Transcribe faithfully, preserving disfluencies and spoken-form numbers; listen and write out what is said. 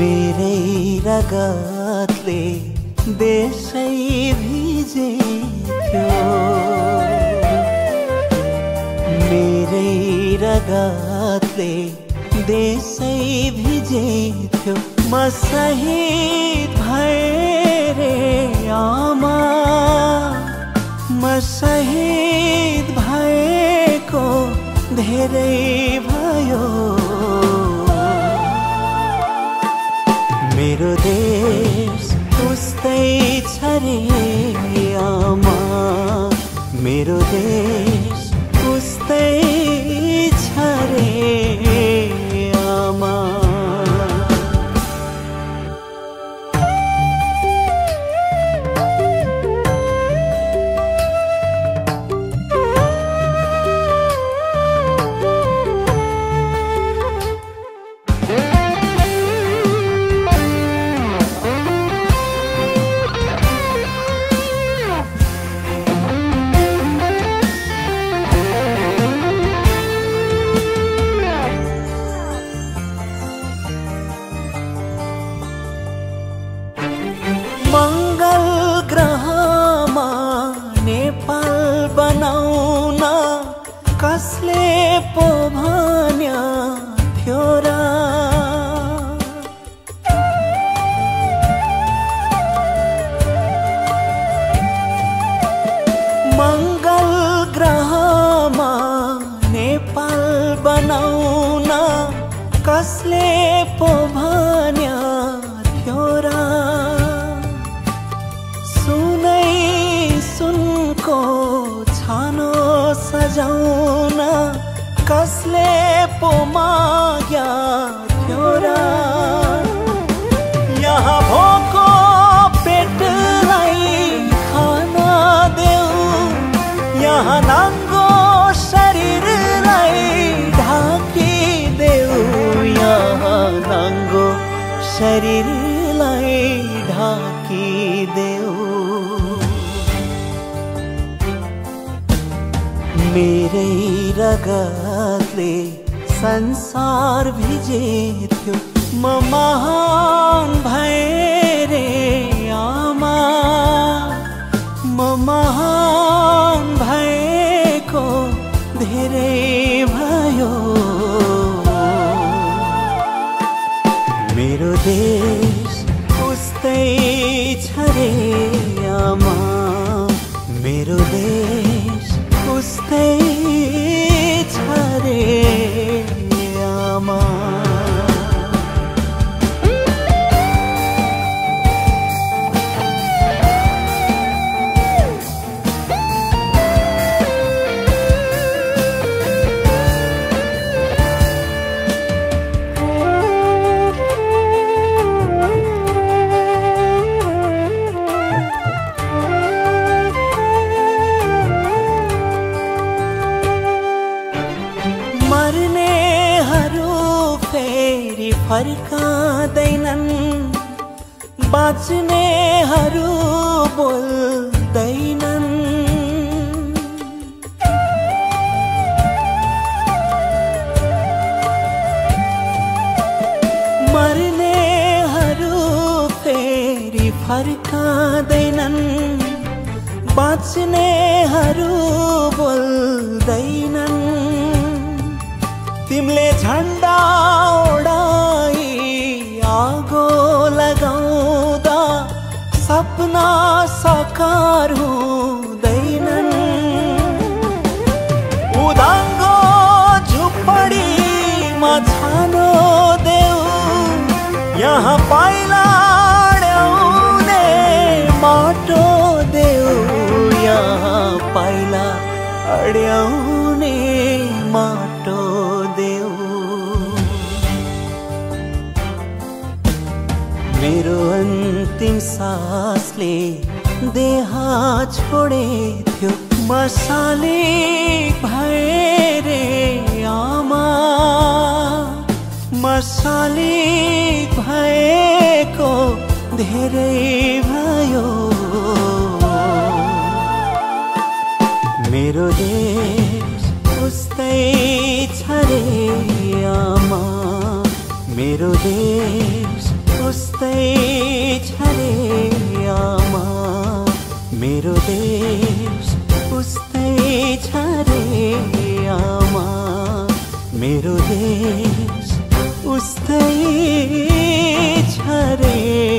मेरै रगतले देशै भिजेथ्यो, मेरै रगतले देशै भिजेथ्यो। म शहीद भए रे आमा, म शहीद भएको धेरै भयो। मेरो देश उस्तै छ रे आमा, मेरो देश उस्तै छ रे आमा। मंगल ग्रहमा नेपाल बनाउन कसले पो भन्यो थियो र? मंगल ग्रहमा नेपाल बनाउन कसले पो भन्यो थियो र? सुनको छानो सजाउन कसले पो माग्या थियो र? यहाँ भोको पेटलाई खाना देऊ, यहाँ नाङ्गो शरीरलाई ढाकिदेऊ, यहाँ नाङ्गो शरीरलाई ढाकिदेऊ। मेरै रगतले संसार भिजेथ्यो, म महान भए रे आमा, म महान भएको धेरै भयो। मेरो देश उस्तै छ रे आमा, मेरो देश उस्तै छ रे आमा। मर्नेहरू फेरि फर्काँदैनन्, बाँच्नेहरू बोल्दैनन्। मर्नेहरू फेरि फर्काँदैनन्, बाँच्नेहरू बोल्दैनन्। तिमीले झण्डा ओडाई आगो लगाउँदा सपना साकार हुँदैनन्। उदाङ्गो झुपडीमा छानो देऊ, यहाँ पाइला अड्याउने माटो देऊ, यहाँ पाइला अड्याउने माटो देऊ। मेरो अन्तिम सासले देह छोडेथ्यो, म शालिग भए रे आमा, म शालिग भएको धेरै भयो। मेरो देश उस्तै छ रे आमा, मेरो देश उस्तै छ रे आमा मेरो देश उस्तै छ रे आमा मेरो देश उस्तै छ रे